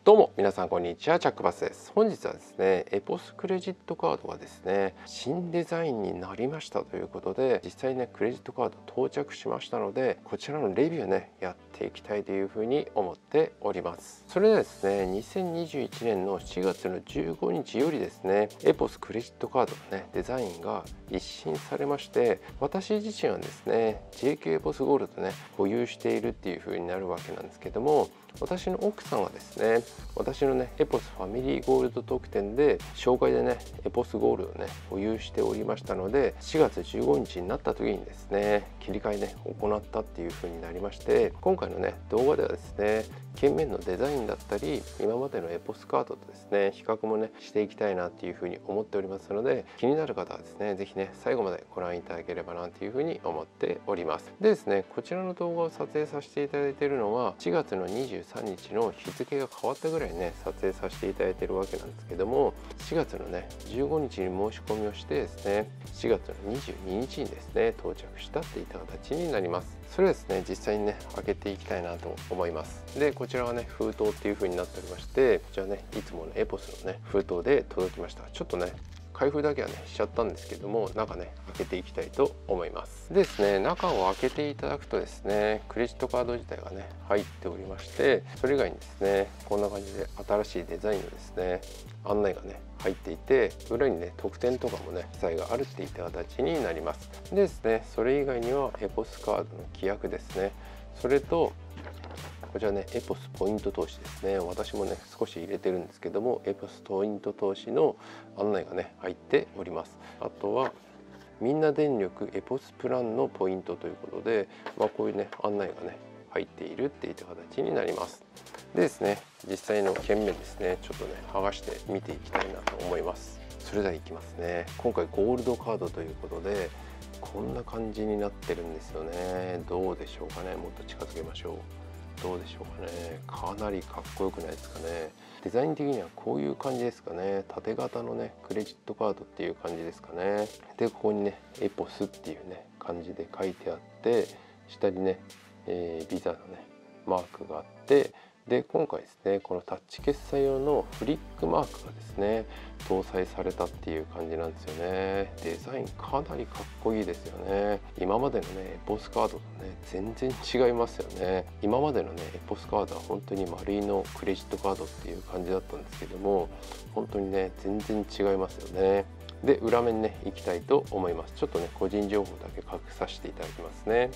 どうも皆さんこんにちは、チャックバスです。本日はですね、エポスクレジットカードがですね、新デザインになりましたということで、実際にねクレジットカード到着しましたので、こちらのレビューねやっていきたいというふうに思っております。それではですね、2021年の7月の15日よりですね、エポスクレジットカードのねデザインが一新されまして、私自身はですね JQ エポスゴールドね保有しているっていうふうになるわけなんですけども、私の奥さんはですね、私のねエポスファミリーゴールド特典で紹介でねエポスゴールドをね保有しておりましたので、4月15日になった時にですね切り替えね行ったっていう風になりまして、今回のね動画ではですね券面のデザインだったり今までのエポスカードとですね比較もねしていきたいなっていう風に思っておりますので、気になる方はですね是非ね最後までご覧いただければなという風に思っております。でですね、こちらの動画を撮影させていただいているのは4月の23日の日付が変わったぐらいね撮影させていただいているわけなんですけども、4月のね15日に申し込みをしてですね、4月の22日にですね到着したっていった形になります。それはですね実際にね開けていきたいなと思います。でこちらはね封筒っていう風になっておりまして、こちらねいつものエポスのね封筒で届きました。ちょっとね開封だけはねしちゃったんですけども、中ね開けていきたいと思います。ですね、中を開けていただくとですねクレジットカード自体がね入っておりまして、それ以外にですねこんな感じで新しいデザインのですね案内がね入っていて、裏にね特典とかもね記載があるっていった形になります。でですね、それ以外にはエポスカードの規約ですね、それとこちらねエポスポイント投資ですね、私もね少し入れてるんですけども、エポスポイント投資の案内がね入っております。あとはみんな電力エポスプランのポイントということで、こういうね案内がね入っているっていった形になります。でですね、実際の券面ですねちょっとね剥がして見ていきたいなと思います。それではいきますね。今回ゴールドカードということでこんな感じになってるんですよね。どうでしょうかね。もっと近づけましょう。どうでしょうかね。かなりかっこよくないですかね。デザイン的にはこういう感じですかね。縦型のねクレジットカードっていう感じですかね。でここにねエポスっていうね感じで書いてあって、下にね、ビザのねマークがあって、で今回ですねこのタッチ決済用のフリックマークがですね搭載されたっていう感じなんですよね。デザインかなりかっこいいですよね。今までのねエポスカードとね全然違いますよね。今までのねエポスカードは本当に丸いのクレジットカードっていう感じだったんですけども、本当にね全然違いますよね。で裏面ねいきたいと思います。ちょっとね個人情報だけ隠させていただきますね。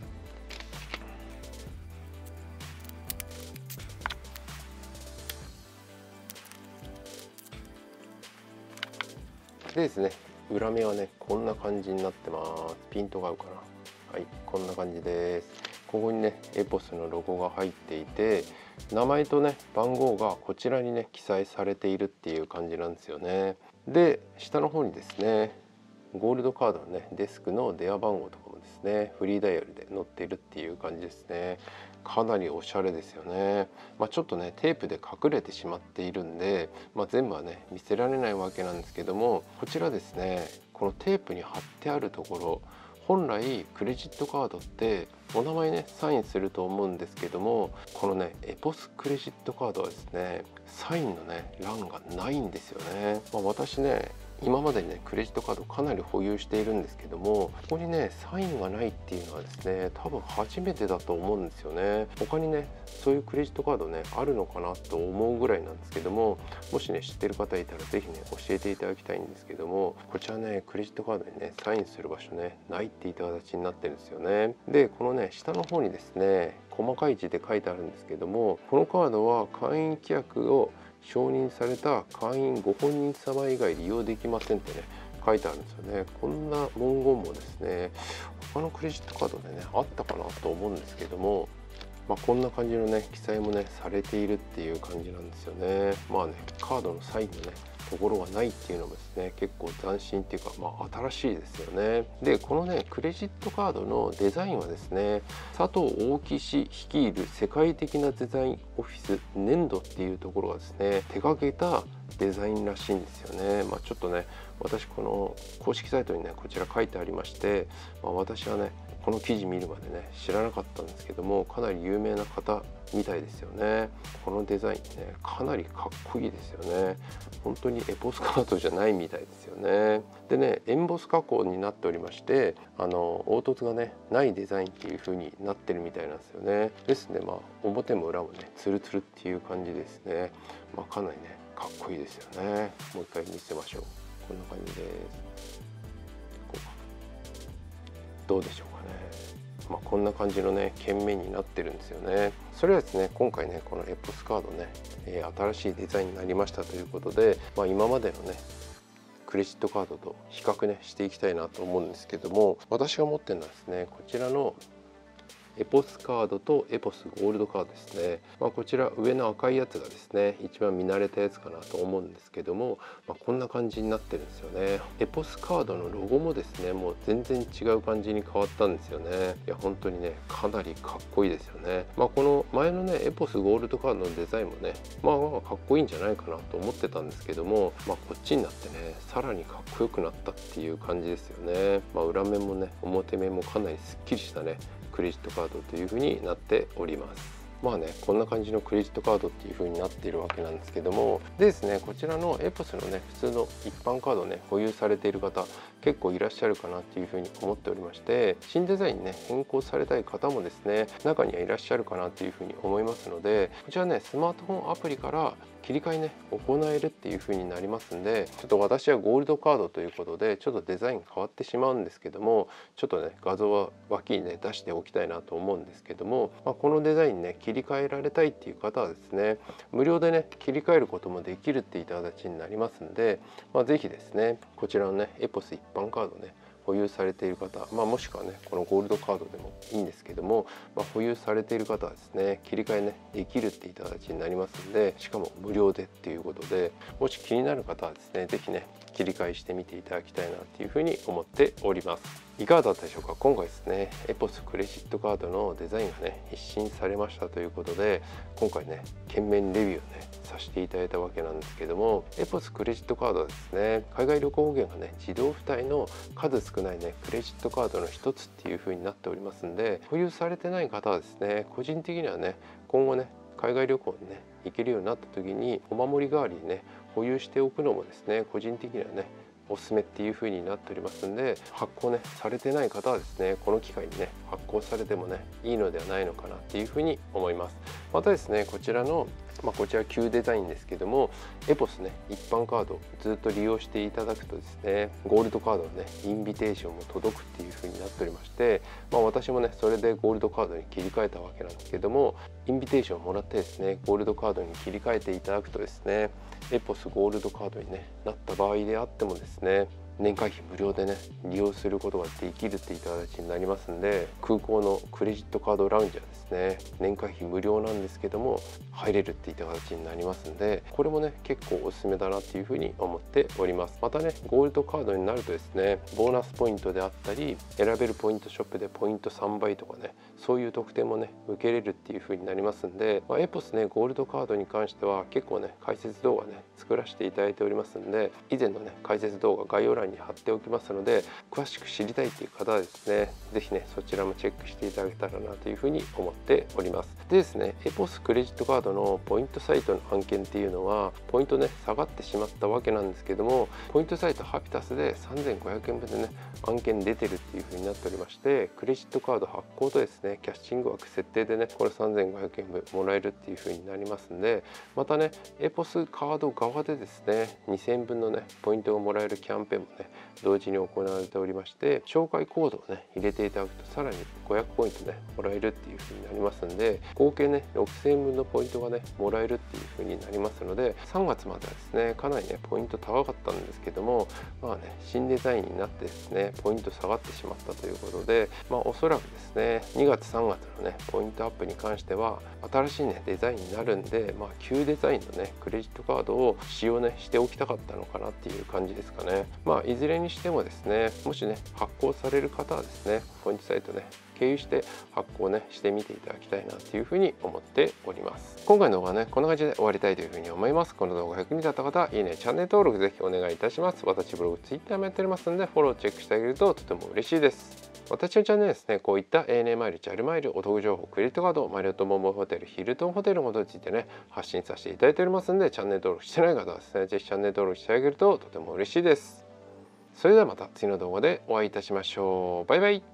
でですね、裏面はねこんな感じになってます。ピントが合うかな。はい、こんな感じです。ここにねエポスのロゴが入っていて、名前とね番号がこちらにね記載されているっていう感じなんですよね。で下の方にですねゴールドカードのねデスクの電話番号とかもですねフリーダイヤルで載っているっていう感じですね。かなりおしゃれですよね。ちょっとねテープで隠れてしまっているんで、全部はね見せられないわけなんですけども、こちらですねこのテープに貼ってあるところ、本来クレジットカードってお名前ねサインすると思うんですけども、このねエポスクレジットカードはですねサインのね欄がないんですよね。私ね今までにねクレジットカードかなり保有しているんですけども、ここにねサインがないっていうのはですね多分初めてだと思うんですよね。他にねそういうクレジットカードねあるのかなと思うぐらいなんですけども、もしね知ってる方いたら是非ね教えていただきたいんですけども、こちらねクレジットカードにねサインする場所ねないっていった形になってるんですよね。でこのね下の方にですね細かい字で書いてあるんですけども、このカードは会員規約を承認された会員ご本人様以外利用できませんってね書いてあるんですよね。こんな文言もですね他のクレジットカードでねあったかなと思うんですけども、こんな感じのね記載もねされているっていう感じなんですよね。カードのサインのねところがないっていうのもですね結構斬新っていうか新しいですよね。でこのねクレジットカードのデザインはですね、佐藤大木氏率いる世界的なデザインオフィスネンドっていうところがですね手掛けたデザインらしいんですよね。ちょっとね私この公式サイトにねこちら書いてありまして、私はねこの記事見るまでね知らなかったんですけども、かなり有名な方みたいですよね。このデザインねかなりかっこいいですよね。本当にエポスカードじゃないみたいですよね。でね、エンボス加工になっておりまして、凹凸がねないデザインっていう風になってるみたいなんですよね。ですね、表も裏もねツルツルっていう感じですね。かなりねかっこいいですよね。もう一回見せましょう。こんな感じです。どうでしょうかね。こんな感じのね鍵面になってるんですよね。それはですね、今回ねこのエポスカードね、新しいデザインになりましたということで、今までのねクレジットカードと比較ねしていきたいなと思うんですけども、私が持ってるのはですね、こちらのエポスカードとエポスゴールドカードですね。こちら上の赤いやつがですね一番見慣れたやつかなと思うんですけども、こんな感じになってるんですよね。エポスカードのロゴもですねもう全然違う感じに変わったんですよね。いや本当にねかなりかっこいいですよね。この前のねエポスゴールドカードのデザインもねかっこいいんじゃないかなと思ってたんですけども、こっちになってねさらにかっこよくなったっていう感じですよね。裏面もね表面もかなりすっきりしたねクレジットカードという風になっております。こんな感じのクレジットカードっていう風になっているわけなんですけども、でですね、こちらのエポスのね普通の一般カードをね保有されている方結構いらっしゃるかなっていう風に思っておりまして、新デザインにね変更されたい方もですね中にはいらっしゃるかなっていう風に思いますので、こちらねスマートフォンアプリから切り替えね行えるっていう風になりますんで、ちょっと私はゴールドカードということでちょっとデザイン変わってしまうんですけども、ちょっとね画像は脇にね出しておきたいなと思うんですけども、このデザインね切り替えられたいっていう方はですね無料でね切り替えることもできるっていった形になりますんで、是非ですねこちらのねエポス一般カードね保有されている方、もしくはねこのゴールドカードでもいいんですけども、保有されている方はですね切り替えねできるっていった形になりますんで、しかも無料でっていうことで、もし気になる方はですね是非ね切り替えしてみていただきたいなっていうふうに思っております。いかがだったでしょうか。今回ですねエポスクレジットカードのデザインがね一新されましたということで、今回ね懸命にレビューをねさせていただいたわけなんですけども、エポスクレジットカードはですね海外旅行保険がね自動付帯の数少ないねクレジットカードの一つっていう風になっておりますんで、保有されてない方はですね個人的にはね今後ね海外旅行にね行けるようになった時にお守り代わりにね保有しておくのもですね個人的にはねおすすめっていう風になっておりますんで、発行ねされてない方はですねこの機会にね発行されてもねいいのではないのかなっていう風に思います。またですねこちらのこちら旧デザインですけども、エポスね一般カードずっと利用していただくとですねゴールドカードのねインビテーションも届くっていう風になっておりまして、私もねそれでゴールドカードに切り替えたわけなんですけども、インビテーションをもらってですねゴールドカードに切り替えていただくとですねエポスゴールドカードに、ね、なった場合であってもですね年会費無料でね利用することができるっていった形になりますんで、空港のクレジットカードラウンジはですね年会費無料なんですけども入れるっていった形になりますんで、これもね結構おすすめだなっていうふうに思っております。またねゴールドカードになるとですねボーナスポイントであったり選べるポイントショップでポイント3倍とかねそういう特典もね受けれるっていうふうになりますんで、エポスねゴールドカードに関しては結構ね解説動画ね作らせていただいておりますんで、以前のね解説動画概要欄に貼っておきますので、詳しく知りたいという方はですね是非ねそちらもチェックしていただけたらなというふうに思っております。でですねエポスクレジットカードのポイントサイトの案件っていうのはポイントね下がってしまったわけなんですけども、ポイントサイトハピタスで3500円分でね案件出てるっていうふうになっておりまして、クレジットカード発行とですねキャッチング枠設定でねこれ3500円分もらえるっていうふうになりますんで、またねエポスカード側でですね2000円分のねポイントがもらえるキャンペーンもね同時に行われておりまして、紹介コードをね入れていただくとさらに500ポイントねもらえるっていう風になりますんで、合計ね6000円分のポイントがねもらえるっていう風になりますので、3月まではですねかなりねポイント高かったんですけども、新デザインになってですねポイント下がってしまったということで、おそらくですね2月3月のねポイントアップに関しては新しいねデザインになるんで、旧デザインのねクレジットカードを使用ねしておきたかったのかなっていう感じですかね。いずれにしてもですねもしね発行される方はですねポイントサイトね経由して発行ねしてみていただきたいなっていうふうに思っております。今回の動画はねこんな感じで終わりたいというふうに思います。この動画が役に立った方はいいねチャンネル登録ぜひお願いいたします。私ブログツイッターもやっておりますのでフォローチェックしてあげるととても嬉しいです。 私のチャンネルですね、こういった ANA マイル、JAL マイル、お得情報、クレジットカード、マリオットモンモホテル、ヒルトンホテルのことについてね、発信させていただいておりますので、チャンネル登録してない方はですね、ぜひチャンネル登録してあげるととても嬉しいです。それではまた次の動画でお会いいたしましょう。バイバイ。